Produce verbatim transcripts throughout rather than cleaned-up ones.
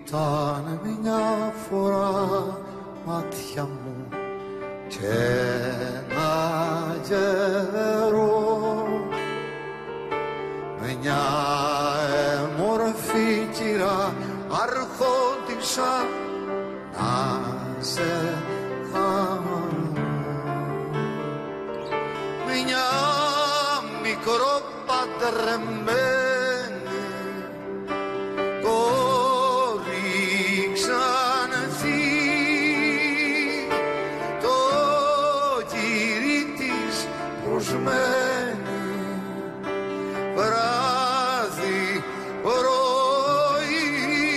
Ήταν μια φορά μάτια μου και ένα γερό με μια μορφή κυρά αρχόντισα να σε κάνω μια μικρό παντρεμένη κόρη ξανθή το κύρι της προσμένη βράδυ πρωί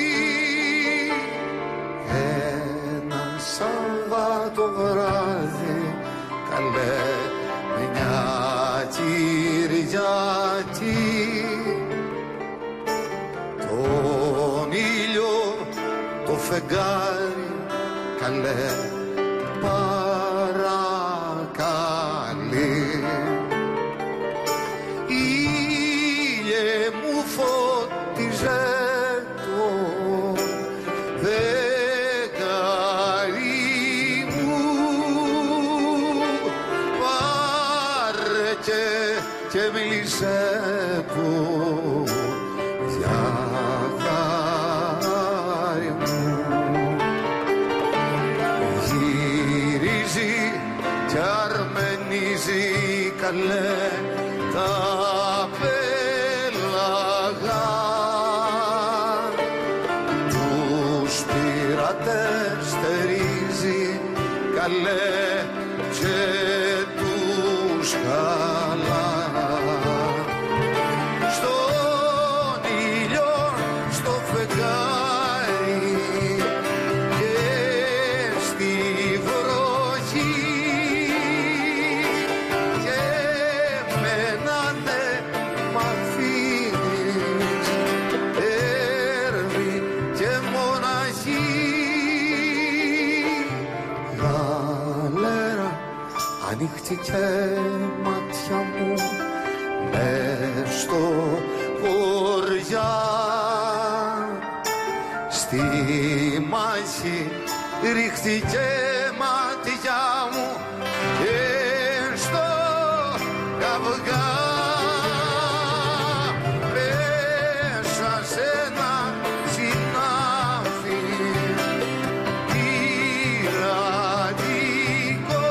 ένα Σαββάτο βράδυ καλέ μια Κυριακή τον ήλιο το φεγγάρι καλέ παρακαλεί ήλιε μου φώτιζε το φεγγάρι μου πάρε και, και μίλησε του για χάρη μου γυρίζει κι αρμενίζει καλέ τα πέλαγα τους πειρατές στερίζει καλέ και τους χαλά στον ήλιο στο φεγγάρι και στη βροχή και μένα ναι μ' αφήνεις έρμη και μοναχή γαλέρα ανοίχτηκε μάτια μου μες στο χωριά στη μάχη ρίχτηκε μάτια μου και στο καυγά μέσα σε ένα συνάφι τυραννικό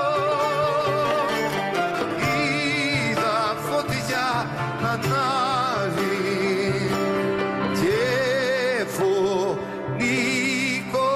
είδα φωτιά να ανάβει και φωνικό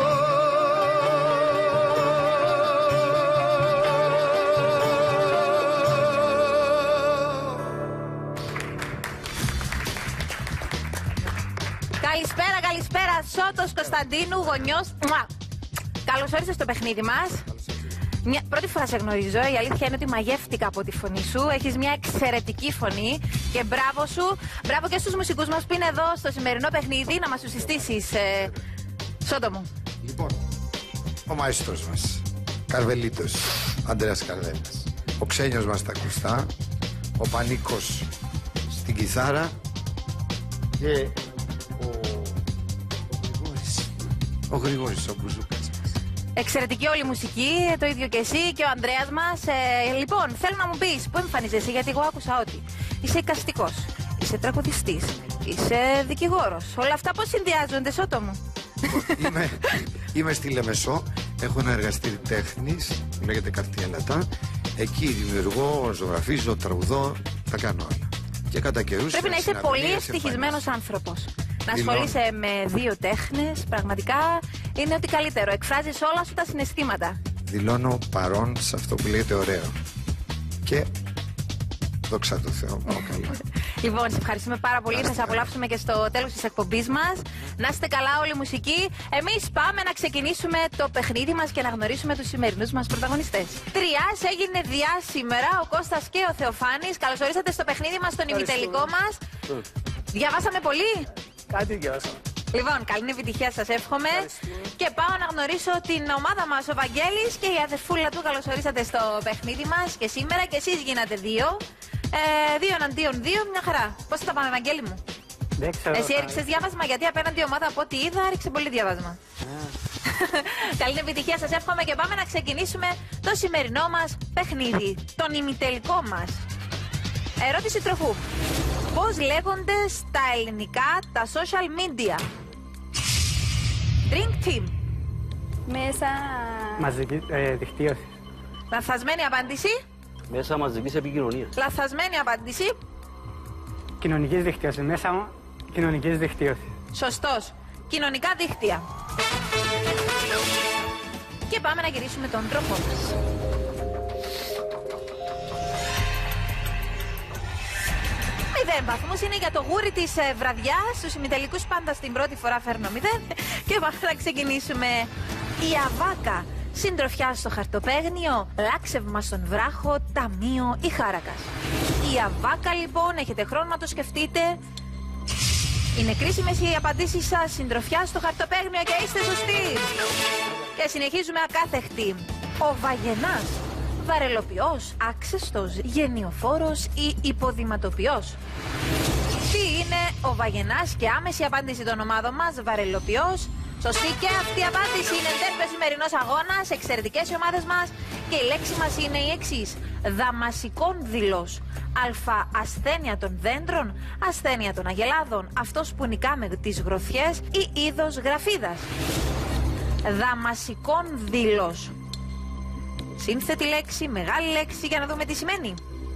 Καλησπέρα, καλησπέρα. Σώτος Κωνσταντίνου, γονιός. Καλώς όρισες στο παιχνίδι μας. Μια... Πρώτη φορά σε γνωρίζω. Η αλήθεια είναι ότι μαγεύτηκα από τη φωνή σου. Έχεις μια εξαιρετική φωνή και μπράβο σου. Μπράβο και στους μουσικούς μας που είναι εδώ στο σημερινό παιχνίδι να μας τους συστήσεις. Ε... Σώτο μου. Λοιπόν, ο μαέστρος μας, Καρβελίτος, Ανδρέας Καρβέλας. Ο Ξένιος μας στα ακουστά, ο Πανίκος στην κιθάρα και ο, ο Γρηγόρης, ο Γρηγόρης, ο Μπουζούκας μας. Εξαιρετική όλη η μουσική, το ίδιο και εσύ και ο Ανδρέας μας. Ε, λοιπόν, θέλω να μου πεις πού εμφανίζεσαι, γιατί εγώ άκουσα ότι είσαι εικαστικός, είσαι τραγουδιστής, είσαι δικηγόρος. Όλα αυτά πώς συνδυάζονται, Σώτο μου? Είμαι, είμαι στη Λεμεσό, έχω ένα εργαστήρι τέχνης που λέγεται Καρτιέλατα. Εκεί δημιουργώ, ζωγραφίζω, τραγουδώ, τα κάνω όλα. Και κατά καιρούς πρέπει να είσαι πολύ ευτυχισμένος άνθρωπος. Να ασχολείσαι με δύο τέχνες, πραγματικά είναι ότι καλύτερο. Εκφράζεις όλα σου τα συναισθήματα. Δηλώνω παρόν σε αυτό που λέγεται ωραίο. Και δόξα τω Θεώ, πάω καλά. Λοιπόν, σε ευχαριστούμε πάρα πολύ. Θα σε απολαύσουμε και στο τέλος της εκπομπής μας. Να είστε καλά όλοι οι μουσικοί. Εμείς πάμε να ξεκινήσουμε το παιχνίδι μας και να γνωρίσουμε τους σημερινούς μας πρωταγωνιστές. Τριάς έγινε διά σήμερα ο Κώστας και ο Θεοφάνης. Καλώς ορίσατε στο παιχνίδι μας, στον ημιτελικό μας. Διαβάσαμε πολύ. Κάτι διαβάσαμε. Λοιπόν, καλή επιτυχία σας εύχομαι. Και πάω να γνωρίσω την ομάδα μας, ο Βαγγέλης και η αδερφούλα του. Καλώς ορίσατε στο παιχνίδι μας και σήμερα και εσείς γίνατε δύο. Ε, δύο εναντίον δύο, μια χαρά. Πώς θα τα πάμε, Βαγγέλη μου? Εσύ έριξες διάβασμα, γιατί απέναντι ομάδα από ό,τι είδα έριξε πολύ διάβασμα. Καλή επιτυχία σας εύχομαι και πάμε να ξεκινήσουμε το σημερινό μας παιχνίδι, τον ημιτελικό μας. Ερώτηση τροφού. Πώς λέγονται στα ελληνικά τα social media? Drink Team. Μέσα... Μαζική ε, δικτύωση. Λαθασμένη απάντηση. Μέσα μαζικής επικοινωνίας. Λαθασμένη απάντηση. Κοινωνικής δικτύωσης. Μέσα κοινωνικής δικτύωσης. Σωστός. Κοινωνικά δίκτυα. Και πάμε να γυρίσουμε τον τρόπο μας. Μηδέν βαθμούς είναι για το γούρι της ε, βραδιάς. Στους ημιτελικούς πάντα στην πρώτη φορά φέρνω μηδέν. Και πάμε να ξεκινήσουμε. Η Αβάκα. Συντροφιά στο χαρτοπαίγνιο, λάξευμα στον βράχο, ταμείο ή χάρακας. Η Αβάκα λοιπόν, έχετε χρόνο να το σκεφτείτε. Είναι κρίσιμες οι απαντήσεις σας. Συντροφιά στο χαρτοπαίγνιο και είστε σωστοί. Και συνεχίζουμε ακάθεκτη. Ο Βαγενάς. Βαρελοποιός, άξεστος, γενιοφόρος ή υποδηματοποιός. Τι είναι ο Βαγενάς? Και άμεση απάντηση των ομάδων μας. Βαρελοποιός. Σωστή και αυτή η απάντηση. Είναι τέρπες σημερινός αγώνας. Εξαιρετικές οι ομάδες μας. Και η λέξη μας είναι η εξής. Δαμασικόνδυλος. Α. Ασθένεια των δέντρων. Ασθένεια των αγελάδων. Αυτός που νικά με τις γροθιές ή είδος γραφίδας. Δαμασικόνδυλος. Σύνθετη λέξη, μεγάλη λέξη, για να δούμε τι σημαίνει.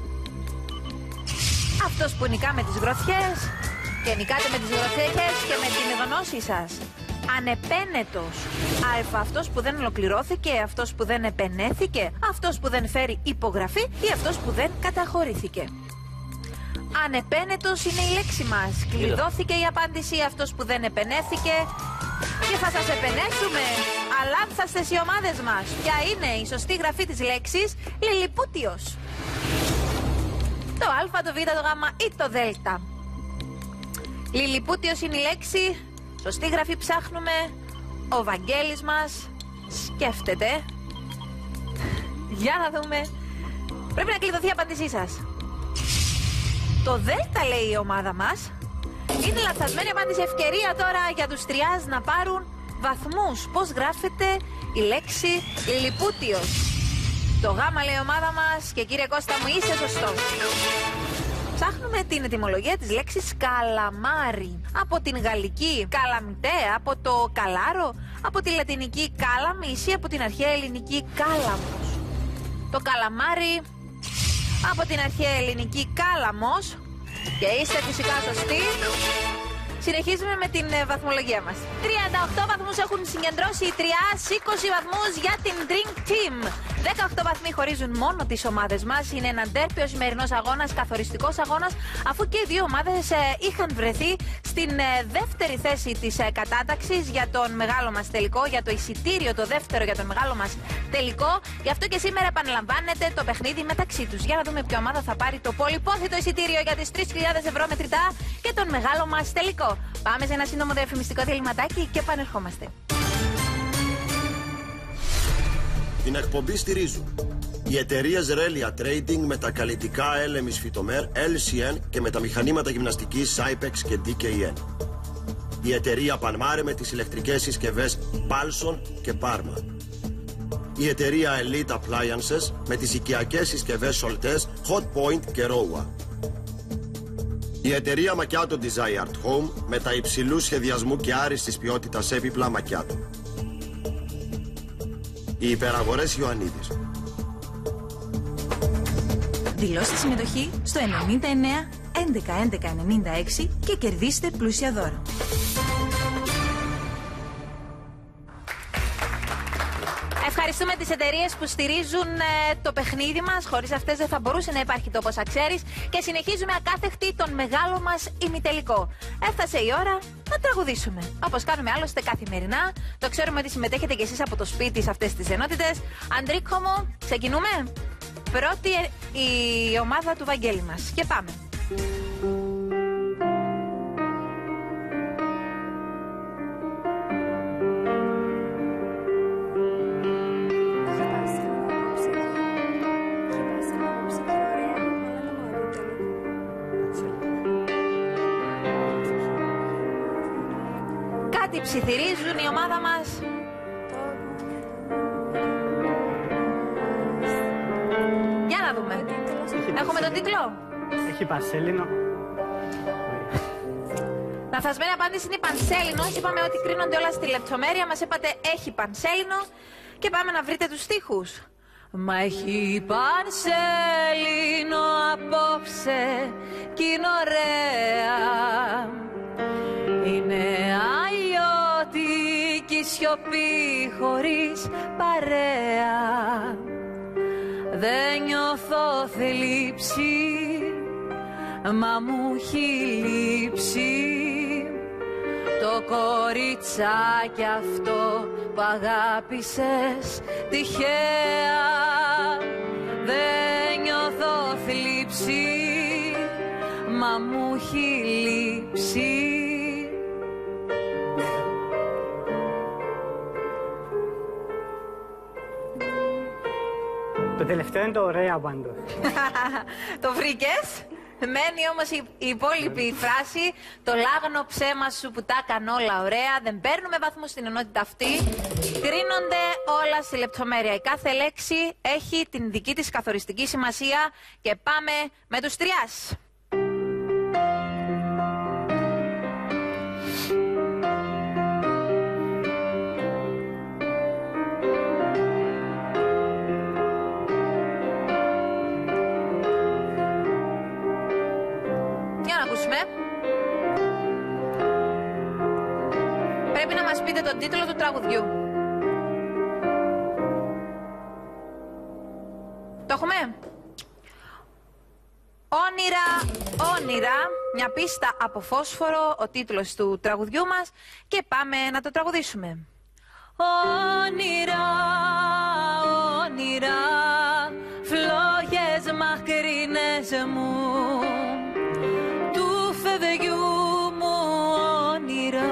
Αυτός που νικά με τις γροθιές. Και νικάτε με τις γροθιές και με την γνώση σας. Ανεπένετος. Α. Αυτός που δεν ολοκληρώθηκε, αυτός που δεν επενέθηκε, αυτός που δεν φέρει υπογραφή ή αυτός που δεν καταχωρήθηκε. Ανεπένετος είναι η λέξη μας. Κλειδώθηκε η απάντηση, αυτός που δεν επενέθηκε. Και θα σας επενέσουμε. Αλάνθαστες οι ομάδες μας. Ποια είναι η σωστή γραφή της λέξης? Λιλιπούτιος. Το Α, το Β, το Γ ή το Δ. Λιλιπούτιος είναι η λέξη. Σωστή γραφή ψάχνουμε. Ο Βαγγέλης μας σκέφτεται. Για να δούμε. Πρέπει να κλειδωθεί η απάντησή σας. Το Δέλτα λέει η ομάδα μας. Είναι λαθασμένη απάντηση. Ευκαιρία τώρα για τους τριάς να πάρουν βαθμούς. Πώς γράφεται η λέξη λιλιπούτιος? Το Γ λέει η ομάδα μας. Και κύριε Κώστα μου, είσαι σωστός. Ψάχνουμε την ετυμολογία της λέξης καλαμάρι. Από την γαλλική καλαμιτέ, από το καλάρο, από τη λατινική κάλαμις ή από την αρχαία ελληνική κάλαμος. Το καλαμάρι από την αρχαία ελληνική κάλαμος. Και είστε φυσικά σωστοί. Συνεχίζουμε με την ε, βαθμολογία μας. τριάντα οκτώ βαθμούς έχουν συγκεντρώσει οι τριάς, είκοσι βαθμούς για την Drink Team. δεκαοκτώ βαθμοί χωρίζουν μόνο τις ομάδες μας. Είναι ένα ντέρπι ο σημερινός αγώνας, καθοριστικός αγώνας, αφού και οι δύο ομάδες ε, είχαν βρεθεί στην ε, δεύτερη θέση της ε, κατάταξης για τον μεγάλο μας τελικό, για το εισιτήριο το δεύτερο για τον μεγάλο μας τελικό. Γι' αυτό και σήμερα επαναλαμβάνεται το παιχνίδι μεταξύ τους. Για να δούμε ποια ομάδα θα πάρει το πολυπόθητο εισιτήριο για τις τρεις χιλιάδες ευρώ μετρητά και τον μεγάλο μας τελικό. Πάμε σε ένα σύντομο διαφημιστικό διαλυματάκι και επανερχόμαστε. Την εκπομπή στηρίζουν οι εταιρείες Relia Trading με τα καλλιτικά Elemis Phytomer, ελ σι εν και με τα μηχανήματα γυμναστικής Cypex και ντι κέι εν. Η εταιρεία Panmare με τις ηλεκτρικές συσκευές Palson και Parma. Η εταιρεία Elite Appliances με τις οικιακές συσκευές Soltes, Hotpoint και Rowa. Η εταιρεία Macchiato Desired Home με τα υψηλού σχεδιασμού και άριστης ποιότητας έπιπλα Macchiato. Οι υπεραγορές Ιωαννίδης. Δηλώστε συμμετοχή στο ενενήντα εννέα έντεκα έντεκα ενενήντα έξι και κερδίστε πλούσια δώρα. Ευχαριστούμε τις εταιρείες που στηρίζουν ε, το παιχνίδι μας. Χωρίς αυτές δεν θα μπορούσε να υπάρχει το όπως αξέρεις. Και συνεχίζουμε ακάθεκτη τον μεγάλο μας ημιτελικό. Έφτασε η ώρα να τραγουδήσουμε. Όπως κάνουμε άλλωστε καθημερινά. Το ξέρουμε ότι συμμετέχετε κι εσείς από το σπίτι σε αυτές τις ενότητες. Αντρίκο μου, ξεκινούμε. Πρώτη η ομάδα του Βαγγέλη μας. Και πάμε. ψιθυρίζουν η ομάδα μας. Για να δούμε. Έχουμε τον τίτλο. Έχει πανσέλινο. Λαθασμένη απάντηση είναι η πανσέλινος. Είπαμε ότι κρίνονται όλα στη λεπτομέρεια. Μας είπατε έχει πανσέλινο. Και πάμε να βρείτε τους στίχους. Μα έχει πανσέλινο απόψε κι είναι ωραία. Είναι αλλιώτικη σιωπή χωρίς παρέα. Δεν νιώθω θλίψη, μα μου έχει λείψει το κοριτσάκι αυτό που αγάπησες τυχαία. Δεν νιώθω θλίψη, μα μου έχει λείψει. Το τελευταίο είναι το ωραίο πάντως. Το βρήκες. Μένει όμως η, η υπόλοιπη φράση. Το λάγνο ψέμα σου που τα έκανε όλα ωραία. Δεν παίρνουμε βαθμούς στην ενότητα αυτή. Κρίνονται όλα στη λεπτομέρεια. Η κάθε λέξη έχει την δική της καθοριστική σημασία. Και πάμε με τους τριάς. Πρέπει να μας πείτε τον τίτλο του τραγουδιού. Το έχουμε? Όνειρα, όνειρα, μια πίστα από φόσφορο, ο τίτλος του τραγουδιού μας. Και πάμε να το τραγουδήσουμε. Όνειρα, όνειρα, φλόγες μακρινές μου, του φευγιού μου όνειρα.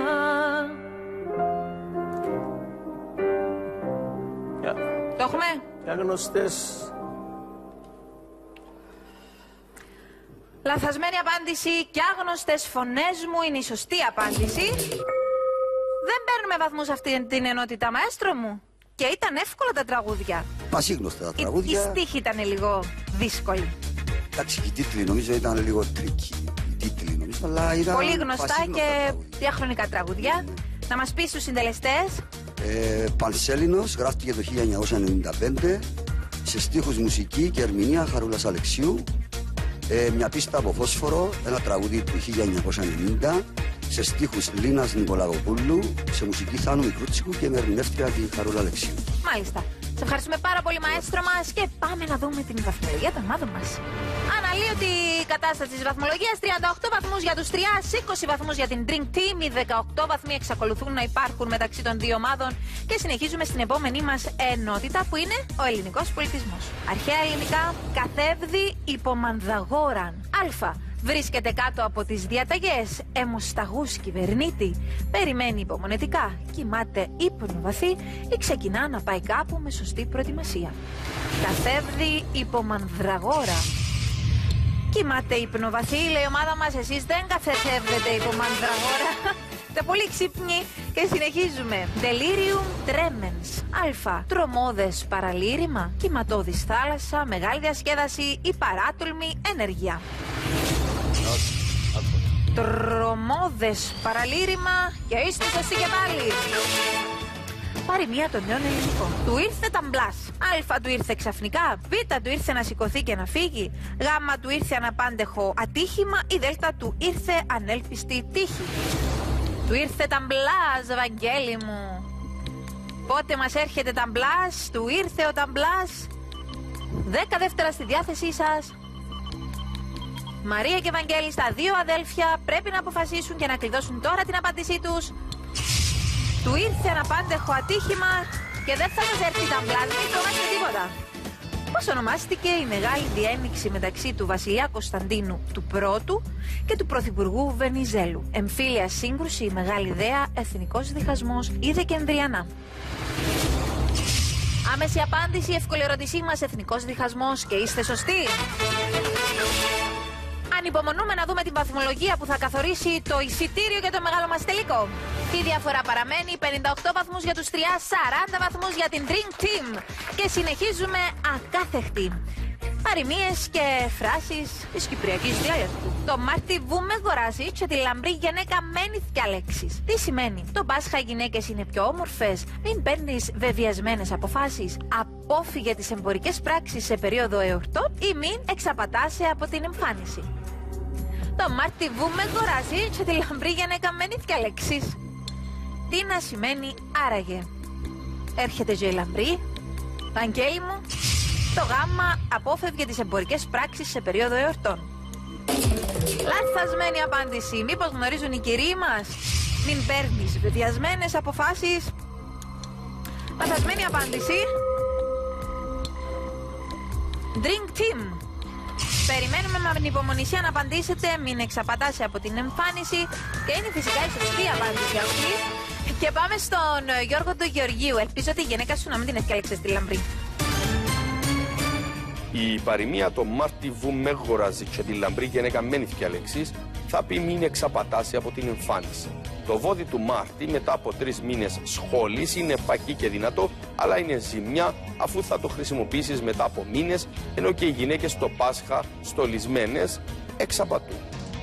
Το έχουμε? Οι άγνωστες. Λαθασμένη απάντηση και άγνωστες φωνές μου είναι η σωστή απάντηση. Δεν παίρνουμε βαθμούς αυτή την ενότητα, μαέστρο μου. Και ήταν εύκολα τα τραγούδια. Πασίγνωστα τα τραγούδια. Η, η στίχη ήταν λίγο δύσκολη. Εντάξει, οι τίτλοι νομίζω ήταν λίγο τρίκοι. Οι τίτλοι νομίζω, αλλά ήταν πολύ γνωστά και τραγούδια. διαχρονικά τραγούδια. Να μας πεις τους συντελεστές. Ε, Πανσέλινος γράφτηκε το χίλια εννιακόσια ενενήντα πέντε. Σε στίχους μουσική και ερμηνεία Χαρούλας Αλεξίου. Ε, μια πίστα από φόσφορο, ένα τραγούδι του χίλια εννιακόσια ενενήντα. Σε στίχους Λίνας Νικολαγοπούλου, σε μουσική Θάνου Μικρούτσικου και με ερμηνεύτρια τη Χαρούλα Αλεξίου. Μάλιστα. Σε ευχαριστούμε πάρα πολύ, μαέστρο μας, και πάμε να δούμε την βαθμολογία των ομάδων μας. Αναλύωτη η κατάσταση της βαθμολογίας: τριάντα οκτώ βαθμούς για τους τριάς, είκοσι βαθμούς για την Drink Team. Οι δεκαοκτώ βαθμοί εξακολουθούν να υπάρχουν μεταξύ των δύο ομάδων. Και συνεχίζουμε στην επόμενή μας ενότητα, που είναι ο ελληνικός πολιτισμός. Αρχαία ελληνικά, καθεύδι υπομανδαγόραν. Α. Βρίσκεται κάτω από τις διαταγές, αιμοσταγούς κυβερνήτη, περιμένει υπομονετικά, κοιμάται ύπνο βαθύ ή ξεκινά να πάει κάπου με σωστή προετοιμασία. Καθεύδι υπομανδραγόρα. Κοιμάται ύπνο βαθύ, λέει η ομάδα μας, εσείς δεν καθεθεύδετε υπομανδραγόρα. Τα πολύ ξύπνοι και συνεχίζουμε. Delirium tremens. Α. Τρομώδες παραλήρημα, κυματώδης θάλασσα, μεγάλη διασκέδαση ή παράτολμη ενέργεια. Τρομώδες παραλήρημα και είστε σωστοί και πάλι. Παροιμία των νέων ελληνικών. Του ήρθε ταμπλάς. Α. Του ήρθε ξαφνικά. Β. Του ήρθε να σηκωθεί και να φύγει. Γ. Του ήρθε αναπάντεχο ατύχημα. Ή Δ. Του ήρθε ανέλπιστη τύχη. Του ήρθε ταμπλάς, Βαγγέλη μου. Πότε μας έρχεται ταμπλάς? Του ήρθε ο ταμπλάς. Δέκα δεύτερα στη διάθεσή σας. Μαρία και Βαγγέλη, στα δύο αδέλφια, πρέπει να αποφασίσουν και να κλειδώσουν τώρα την απάντησή τους. Του ήρθε αναπάντεχο ατύχημα και δεν θα μας έρθει ταμπλάς, μην φοβάστε τίποτα. Πώς ονομάστηκε η μεγάλη διένυξη μεταξύ του βασιλιά Κωνσταντίνου του Πρώτου και του πρωθυπουργού Βενιζέλου? Εμφύλια σύγκρουση, μεγάλη ιδέα, εθνικός διχασμός ή δεκεμβριανά? Άμεση απάντηση, εύκολη ερώτησή μας, εθνικός διχασμός, και είστε σωστοί. Ανυπομονούμε να δούμε την βαθμολογία που θα καθορίσει το εισιτήριο για το μεγάλο μας τελικό. Η διαφορά παραμένει πενήντα οκτώ βαθμούς για τους τρία, σαράντα βαθμούς για την Dream Team. Και συνεχίζουμε ακάθεκτη. Παροιμίες και φράσεις της κυπριακής διάλεκτου. Το Μάρτι βούμε γοράζει και τη λαμπρή γυναίκα μένει θκια λέξεις. Τι σημαίνει? Το Πάσχα οι γυναίκες είναι πιο όμορφες. Μην παίρνεις βεβαιασμένες αποφάσεις. Απόφυγε τις εμπορικές πράξεις σε περίοδο εορτών ή μην εξαπατάσαι από την εμφάνιση. Το Μάρτι βούμε γοράζει και τη λαμπρή γυναίκα μένει θκια λέξεις. Τι να σημαίνει άραγε? Έρχεται και η λαμπρή. Βαγγέλη μου. Το γάμμα απόφευγε τις εμπορικές πράξεις σε περίοδο εορτών. Λαθασμένη απάντηση. Μήπως γνωρίζουν οι κυρίοι μας? Μην παίρνεις βεβαιασμένες αποφάσεις. Λαθασμένη απάντηση. Drink Team. Περιμένουμε με ανυπομονησία να απαντήσετε. Μην εξαπατάσει από την εμφάνιση. Και είναι φυσικά η σωστή απάντηση αυτή. Και πάμε στον Γιώργο του Γεωργίου. Ελπίζω ότι η γυναίκα σου να μην την ευκάλεξε στη λαμπρή. Η παροιμία το Μάρτι βούμε γοράζει και τη λαμπρή γυναίκα μένει θκια λέξεις θα πει μην εξαπατάσει από την εμφάνιση. Το βόδι του Μάρτι μετά από τρεις μήνες σχόλης είναι παχύ και δυνατό, αλλά είναι ζημιά αφού θα το χρησιμοποιήσεις μετά από μήνες, ενώ και οι γυναίκες το Πάσχα στολισμένες εξαπατούν.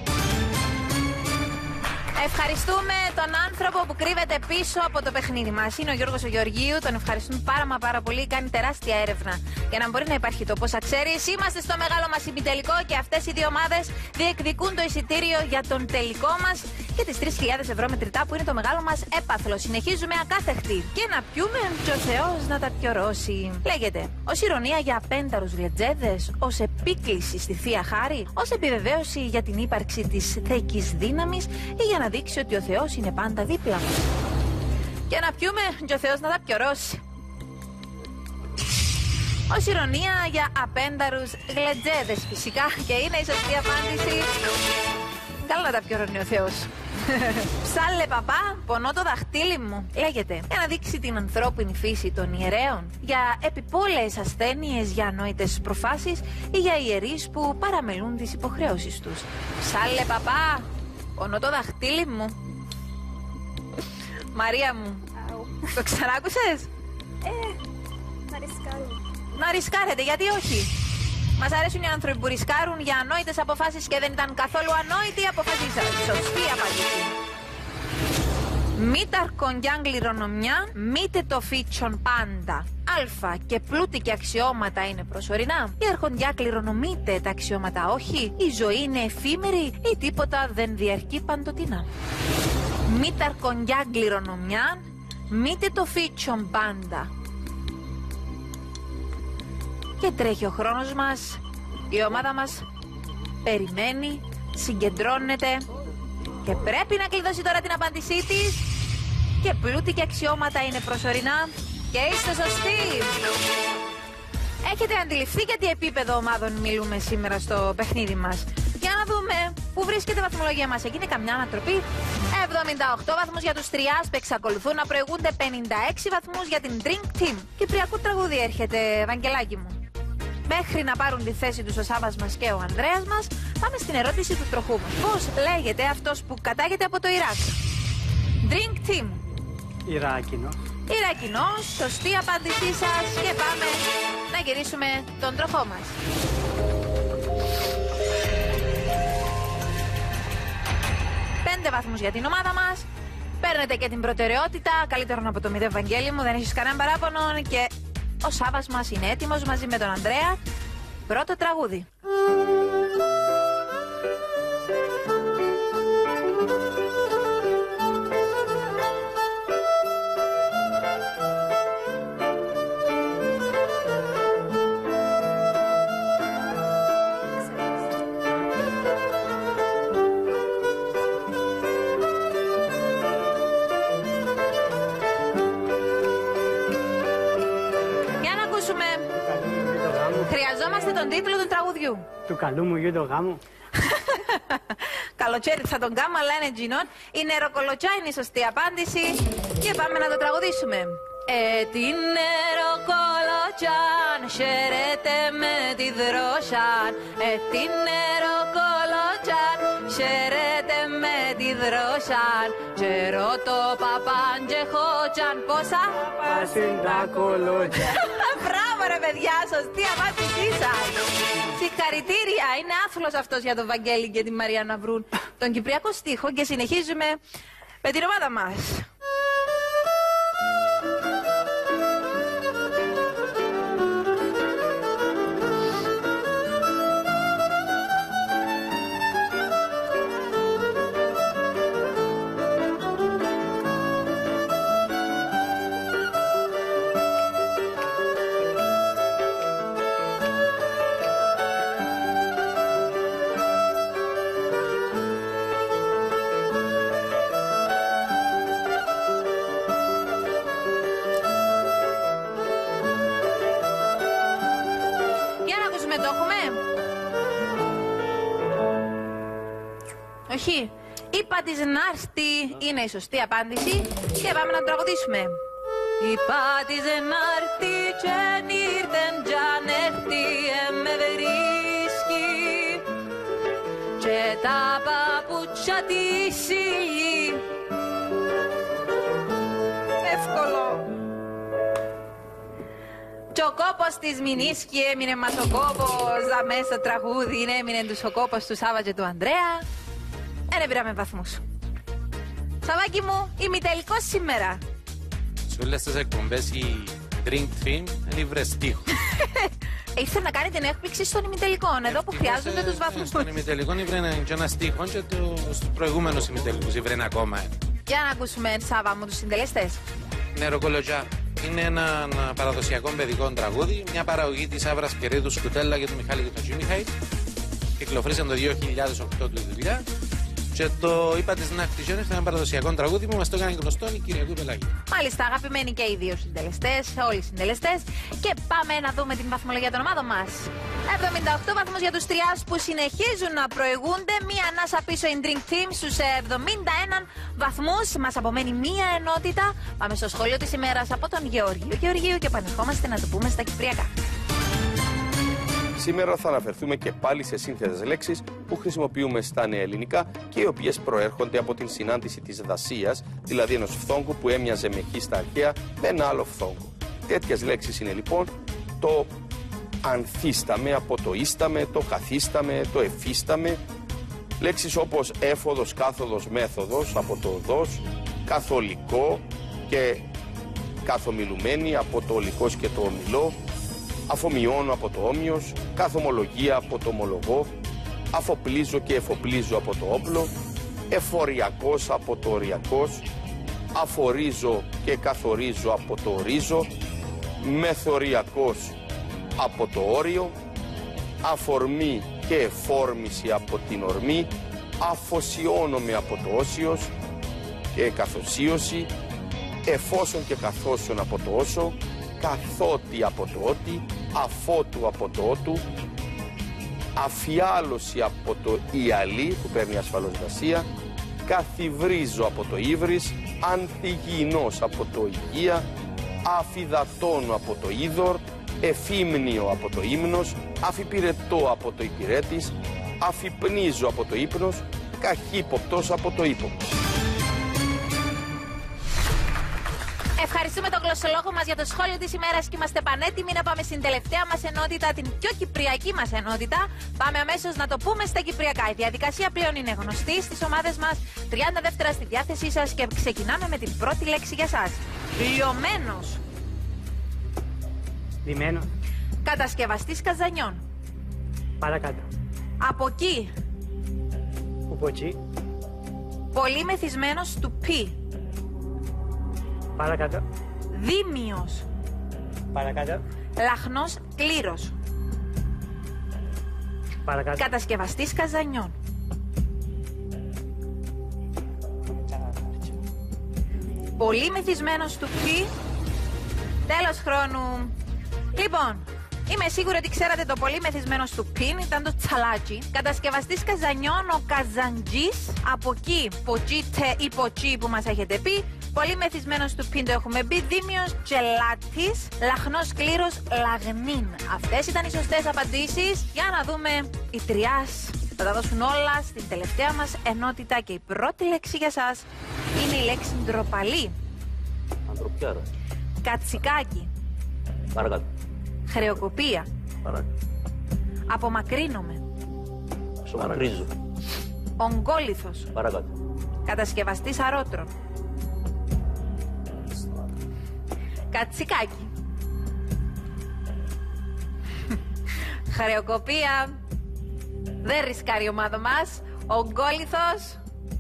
Ευχαριστούμε τον άνθρωπο που κρύβεται πίσω από το παιχνίδι μας. Είναι ο Γιώργος ο Γεωργίου. Τον ευχαριστούμε πάρα μα πάρα πολύ. Κάνει τεράστια έρευνα για να μπορεί να υπάρχει το πώς θα ξέρεις. Είμαστε στο μεγάλο μας ημιτελικό και αυτές οι δύο ομάδες διεκδικούν το εισιτήριο για τον τελικό μας και τις τρεις χιλιάδες ευρώ μετρητά που είναι το μεγάλο μας έπαθλο. Συνεχίζουμε ακάθεκτη. Και να πιούμε και ο Θεός να τα πιωρώσει. Λέγεται ως ηρωνία για απένταρους λετζέδες, ως επίκληση στη Θεία Χάρη, ως επιβεβαίωση για την ύπαρξη της θεϊκής δύναμης ή για να δείξει ότι ο Θεός είναι πάντα δίπλα μας. Και να πιούμε και ο Θεός να τα πιωρώσει. Ως ηρωνία για απένταρους γλετζέδες φυσικά και είναι η σωστή απάντηση. Καλά να τα πιωρώνει ο Θεός. Ψάλε παπά, πονώ το δαχτύλι μου. Λέγεται για να δείξει την ανθρώπινη φύση των ιερέων, για επιπόλαιες ασθένειες, για ανόητες προφάσεις ή για ιερείς που παραμελούν τις υποχρεώσεις τους. Ψάλε παπά, πονώ το δαχτύλι μου. Μαρία μου, το ξανάκουσες? Ε, να ρισκάρω. Να ρισκάρετε, γιατί όχι? Μας αρέσουν οι άνθρωποι που ρισκάρουν για ανόητες αποφάσεις και δεν ήταν καθόλου ανόητοι οι αποφάσεις σας. Σωστή απάντηση. Μη ταρκονγκιάν κληρονομιά, μήτε το φίτσον πάντα. Α. Και πλούτη και αξιώματα είναι προσωρινά. Η αρχοντιά κληρονομείται, τα αξιώματα όχι. Η ζωή είναι εφήμερη ή τίποτα δεν διαρκεί παντοτινά. Μη ταρκονγκιά κληρονομιά, μήτε το φίτσον πάντα. Και τρέχει ο χρόνος μας, η ομάδα μας περιμένει, συγκεντρώνεται και πρέπει να κλειδώσει τώρα την απάντησή της. Και πλούτη και αξιώματα είναι προσωρινά και είστε σωστοί. Έχετε αντιληφθεί για τι επίπεδο ομάδων μιλούμε σήμερα στο παιχνίδι μας? Για να δούμε πού βρίσκεται η βαθμολογία μας. Έγινε καμιά ανατροπή. εβδομήντα οκτώ βαθμούς για τους τριάς που εξακολουθούν να προηγούνται πενήντα έξι βαθμούς για την Drink Team. Κυπριακού τραγούδι έρχεται, Βαγγελάκι μου. Μέχρι να πάρουν τη θέση τους ο Σάββας μας και ο Ανδρέας μας, πάμε στην ερώτηση του τροχού μας. Πώς λέγεται αυτός που κατάγεται από το Ιράκ? Drink Team. Ιράκινος. Ιρακινός, σωστή απάντησή σας και πάμε να γυρίσουμε τον τροχό μας. Πέντε βαθμούς για την ομάδα μας. Παίρνετε και την προτεραιότητα. Καλύτερον από το μηδέν, Βαγγέλη μου, δεν έχεις κανένα παράπονο. Και ο Σάββας μας είναι έτοιμος μαζί με τον Ανδρέα. Πρώτο τραγούδι. Χρειαζόμαστε τον τίτλο του τραγουδιού. Του καλού μου γιου το γάμο. Καλοτσέρι θα τον κάνω, αλλά είναι τζινόν. Η νεροκολοτσιά είναι η σωστή απάντηση. Και πάμε να το τραγουδήσουμε. Ε, την νεροκολοτσάν, χαίρετε με τη δρόσαν. Ε, την νεροκολοτσάν, χαίρετε με τη δρόσαν. Ρώσαν, και ρωτώ παπάν και χώτσαν. Πόσα? Πάσουν τα κολότια. Μπράβο ρε παιδιά, σωστή απάντησή σας. Συγχαρητήρια, είναι άθλος αυτός για τον Βαγγέλη και τη Μαρία να βρουν τον κυπριακό στίχο και συνεχίζουμε με την ομάδα μας. Όχι. Είπα της νάρστη είναι η σωστή απάντηση και πάμε να τραγουδήσουμε. Είπα της νάρστη και νύρτεν τζανέχτη με βρίσκει και τα παπούτσια της ήλι. Εύκολο. Και ο κόπος της Μινίσκη έμεινε μας ο κόπος, αμέσως στο τραγούδι έμεινε τους ο κόπος του Σάβα και του Ανδρέα. Δεν πήραμε βαθμούς. Σαββάκι μου, ημιτελικός σήμερα. Σε όλες τις εκπομπές η Drink Theme είναι βρεστίχο. Ήρθε να κάνει την έκπληξη στον ημιτελικό, εδώ που χρειάζονται τους βαθμούς. Στον ημιτελικό ήβρε και ένα στίχο και στους προηγούμενους ημιτελικούς ήβρε ακόμα. Για να ακούσουμε, Σάβα μου, τους συντελεστές. Νεροκολοτζά. Είναι ένα παραδοσιακό παιδικό τραγούδι, μια παραγωγή της Άβρας Κερίδου Σκουτέλα και του Μιχάλη και του Τζίμιχαϊ. Κυκλοφορήσαν το δύο χιλιάδες οκτώ του δουλειά. Και το είπα της Ναχτιζιόν, ήταν ένα παραδοσιακό τραγούδι που μας το έκανε γνωστό η Κυριακού Πελάγη. Μάλιστα, αγαπημένοι και οι δύο συντελεστές, όλοι οι συντελεστές. Και πάμε να δούμε την βαθμολογία των ομάδων μας. εβδομήντα οκτώ βαθμούς για τους Τριάς που συνεχίζουν να προηγούνται. Μία ανάσα πίσω η Drink Team στους εβδομήντα ένα βαθμούς. Μας απομένει μία ενότητα. Πάμε στο σχόλιο της ημέρας από τον Γεωργίου Γεωργίου και επανερχόμαστε να το πούμε στα κυπριακά. Σήμερα θα αναφερθούμε και πάλι σε σύνθετες λέξεις που χρησιμοποιούμε στα νεοελληνικά και οι οποίες προέρχονται από την συνάντηση της δασίας, δηλαδή ενός φθόγκου που έμοιαζε με χ στα αρχαία με ένα άλλο φθόγκο. Τέτοιες λέξεις είναι λοιπόν το ανθίσταμε, από το ίσταμε, το καθίσταμε, το εφίσταμε. Λέξεις όπως έφοδος, κάθοδος, μέθοδος, από το οδός, καθολικό και καθομιλουμένη, από το ολικός και το ομιλό. Αφομοιώνω από το όμοιος, καθομολογία από το ομολογό, αφοπλίζω και εφοπλίζω από το όπλο, εφοριακός από το οριακός, αφορίζω και καθορίζω από το ορίζω, μεθοριακός από το όριο, αφορμή και εφόρμηση από την ορμή, αφοσιώνομαι από το όσιος και καθοσίωση, εφόσον και καθόσον από το όσο, καθότι από το ότι, αφότου από το ότου, αφιάλωση από το ιαλή που παίρνει ασφαλώς δασία, καθιβρίζω από το ύβρις, ανθυγιεινός από το υγεία, αφιδατώνω από το είδωρ, εφήμνιο από το ύμνος, αφιπηρετώ από το υπηρέτης, αφυπνίζω από το ύπνος, καχύποπτος από το ύποπτο. Ευχαριστούμε τον γλωσσολόγο μας για το σχόλιο της ημέρας και είμαστε πανέτοιμοι να πάμε στην τελευταία μας ενότητα, την πιο κυπριακή μας ενότητα. Πάμε αμέσως να το πούμε στα κυπριακά. Η διαδικασία πλέον είναι γνωστή στις ομάδες μας. τριάντα δεύτερα στη διάθεσή σας και ξεκινάμε με την πρώτη λέξη για σας. Λιωμένος. Λιμένο. Κατασκευαστής καζανιών. Παρακάτω. Από εκεί. Ουπότσι. Πολύ μεθυσμένος του πι. Παρακάτω. Δίμιος. Παρακάτω. Λαχνός κλήρος. Παρακάτω. Κατασκευαστής καζανιών. Πολύ μεθυσμένος του πι. Τέλος χρόνου. Λοιπόν, είμαι σίγουρη ότι ξέρατε το πολύ μεθυσμένος του πιν, ήταν το τσαλάτσι. Κατασκευαστής καζανιών, ο καζαντζής. Από εκεί, ποτσίτε ή ποτσί που μας έχετε πει. Πολύ μεθυσμένος του πιν το έχουμε πει. Δίμιος τζελάτης. Λαχνός κλήρος λαγνίν. Αυτές ήταν οι σωστές απαντήσεις. Για να δούμε οι Τριάς Θα τα δώσουν όλα στην τελευταία μας ενότητα και η πρώτη λέξη για σας είναι η λέξη ντροπαλή. Ανθρωπιάρα. Κατσικάκι. Παρακάτω. Χρεοκοπία. Παρακάτω. Απομακρύνομαι. Σομακρίζω. Ογκόλιθος. Παρακάτω. Κατασκευαστής αρώτρων. Κατσικάκι. Χρεοκοπία. Δεν ρισκάρει η ομάδα μας. Ογκόλιθος.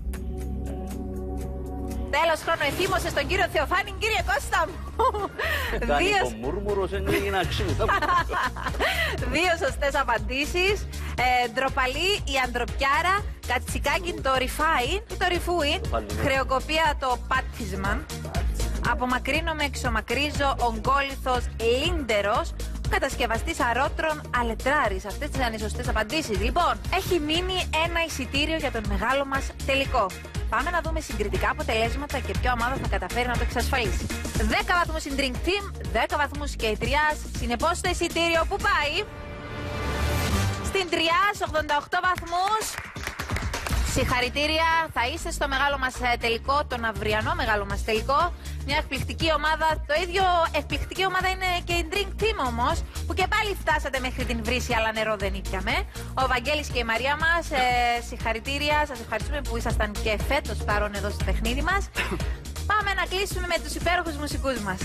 Τέλος χρόνου εθίμωσε στον κύριο Θεοφάνη. Κύριε Κώστα μου. Κάνει το μουρμουρος, δεν έγινε αξίδα. Δύο σωστές απαντήσεις. Ε, ντροπαλή η αντροπιάρα. Κατσικάκι το ρηφάιν ή το ρηφούιν. Χρεοκοπία το πάτισμα. Απομακρύνομαι, εξομακρίζω. Ογκόλιθος, λίντερος. Κατασκευαστής αρώτρων, αλετράρης. Αυτές ήταν οι σωστές απαντήσεις. Λοιπόν, έχει μείνει ένα εισιτήριο για τον μεγάλο μας τελικό. Πάμε να δούμε συγκριτικά αποτελέσματα και ποια ομάδα θα καταφέρει να το εξασφαλίσει. δέκα βαθμούς στην Drink Team, δέκα βαθμούς και η Τριάς. Συνεπώς το εισιτήριο που πάει στην Τριάς, ογδόντα οκτώ βαθμούς. Συγχαρητήρια, θα είστε στο μεγάλο μας τελικό, τον αυριανό μεγάλο μας τελικό. Μια εκπληκτική ομάδα. Το ίδιο εκπληκτική ομάδα είναι και η Drink Team όμως, που και πάλι φτάσατε μέχρι την βρύση, αλλά νερό δεν ήπιαμε. Ο Βαγγέλης και η Μαρία μας, ε, συγχαρητήρια. Σας ευχαριστούμε που ήσασταν και φέτος παρόν εδώ στο παιχνίδι μας. Πάμε να κλείσουμε με τους υπέροχους μουσικούς μας.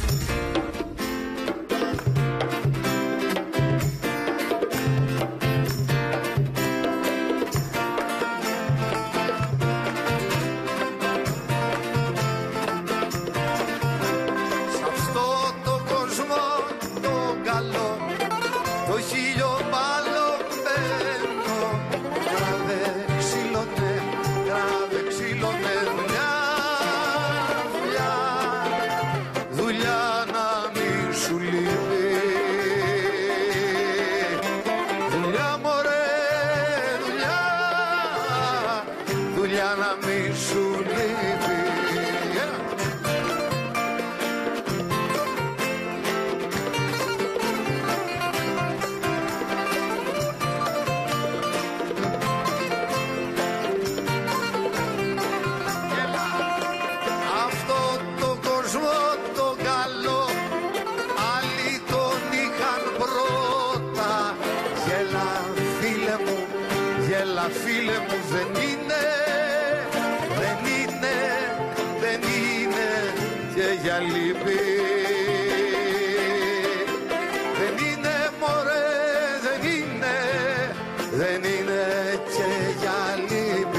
Φίλε μου δεν είναι, δεν είναι, δεν είναι και για λύπη. Δεν είναι μωρέ, δεν είναι, δεν είναι και για λύπη.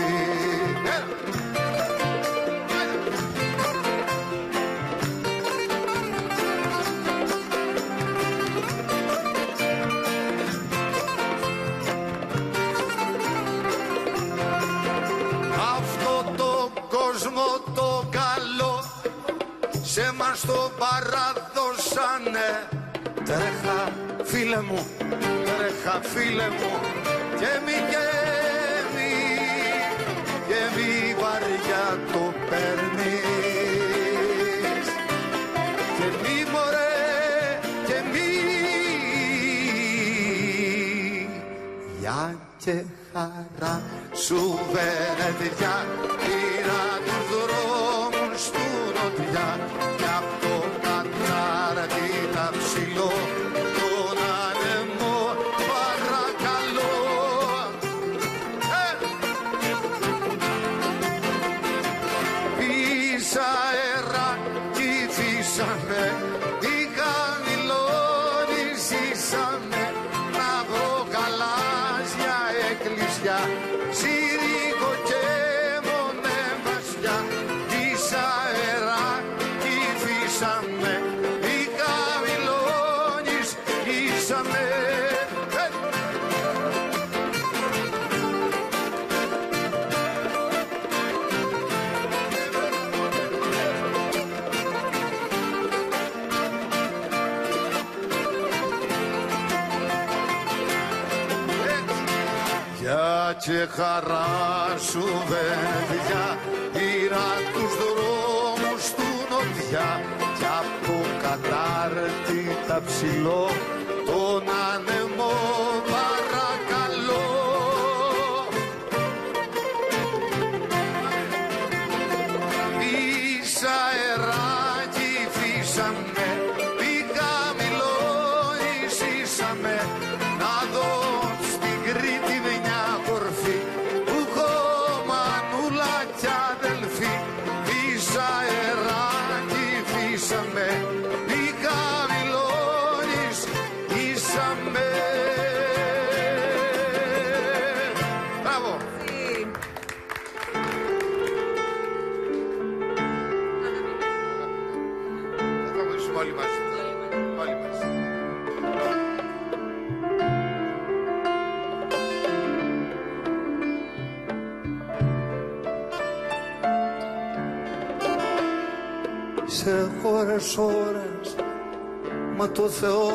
Το καλό σε μας το παραδώσανε. Τρέχα φίλε μου, τρέχα φίλε μου και μη και μη και μη βαριά το παίρνεις και μη μωρέ και μη για και χαρά σου βενετιά. Πήρα τους δρόμους του νοτιά κι απ' το κατάρτι τα ψηλό τον άνεμο παρακαλώ. Ε! Πεις αέρα κι φύσαμε, οι χαμηλώνοι ζήσαμε να βρω γαλάζια εκκλησιά. Συρίγω και μονέμασια, της αέρα κι φύσαμε, οι χαμηλώνεις ήσαμε. Για και χαρά σου παιδιά, πήρα τους δρόμους του νοτιά κι απ' το κατάρτι τα ψηλό τον άνεμο παρακαλώ. Ζήσαμε να δω στην Κρήτη μια κορφή που έχω μανούλα κι αδελφή. Φύσα αεράκι, φύσαμε, μη χαμηλώνεις, ήσαμε. Μπράβο. Θα τραγουδήσουμε όλοι μαζί. Όλοι μαζί. Σε ώρες ώρες, μα το Θεό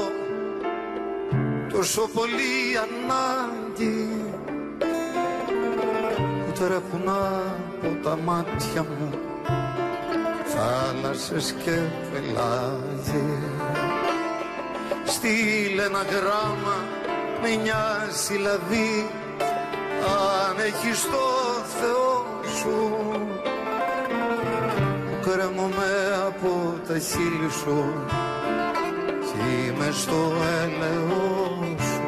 τόσο πολύ ανάγκη που τρέχουν από τα μάτια μου θάλασσες και πελάγι. Στείλε ένα γράμμα με μια συλλαβή αν έχεις το Θεό σου. Κρέμομαι από τα χείλη σου κι είμαι στο έλεος σου.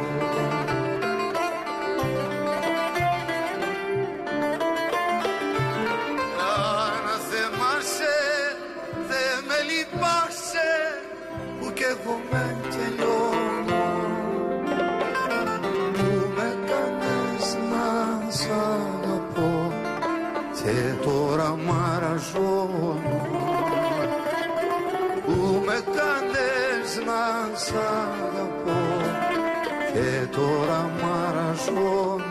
Αναθεμάσαι, δε με λυπάσαι που κι εγώ με τελειώνω. Που με κάνες να σ' αγαπώ και τώρα μαραζώνω. Που με κάνες να σ' αγαπώ και τώρα μαραζώνω.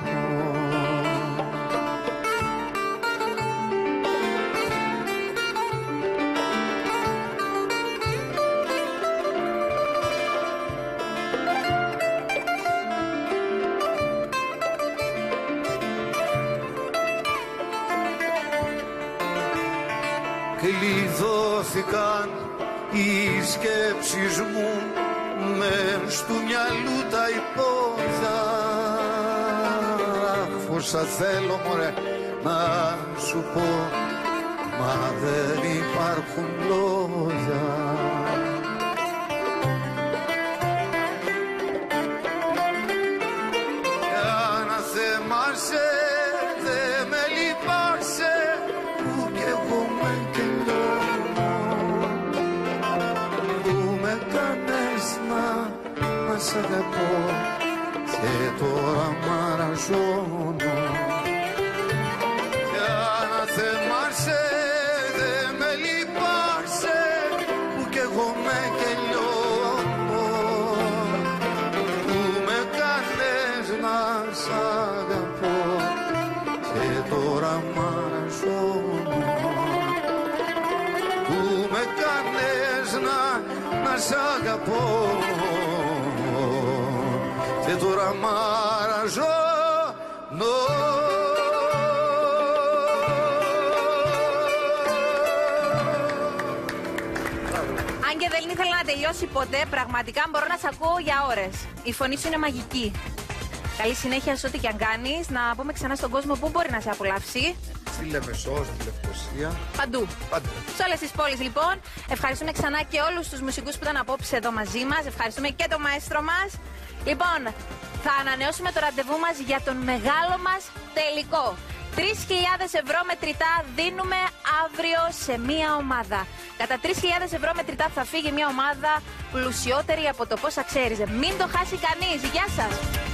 Κλειδώθηκαν οι σκέψεις μου μες του μυαλού τα υπόδια. Αχ, πόσα θέλω μωρέ να σου πω, μα δεν υπάρχουν λόγια. Για να θεμάσαι, δε με λυπάσαι που κι εγώ με τελειώνω. Που με κάνες να, να σ' αγαπώ και τώρα μαραζώνω. Για να θεμάσαι, δε με λυπάσαι που κι εγώ με τελειώνω. Που με κάνες να σ' αγαπώ και τώρα μαραζώνω. Που με κάνες να, να σ' αγαπώ και τώρα μαραζώνω. Αν και δεν ήθελα να τελειώσει ποτέ, πραγματικά μπορώ να σε ακούω για ώρες. Η φωνή σου είναι μαγική. Καλή συνέχεια σε ό,τι και αν κάνεις. Να πούμε ξανά στον κόσμο πού μπορεί να σε απολαύσει. Στη Λεμεσό, στη Λευκοσία. Παντού. Παντού. Σε όλες τις πόλεις λοιπόν. Ευχαριστούμε ξανά και όλους τους μουσικούς που ήταν απόψε εδώ μαζί μας. Ευχαριστούμε και τον μαέστρο μας. Λοιπόν, θα ανανεώσουμε το ραντεβού μας για τον μεγάλο μας τελικό. τρεις χιλιάδες ευρώ μετρητά δίνουμε αύριο σε μία ομάδα. Κατά τρεις χιλιάδες ευρώ μετρητά θα φύγει μία ομάδα πλουσιότερη από το πόσα ξέρεις. Μην το χάσει κανείς. Γεια σας.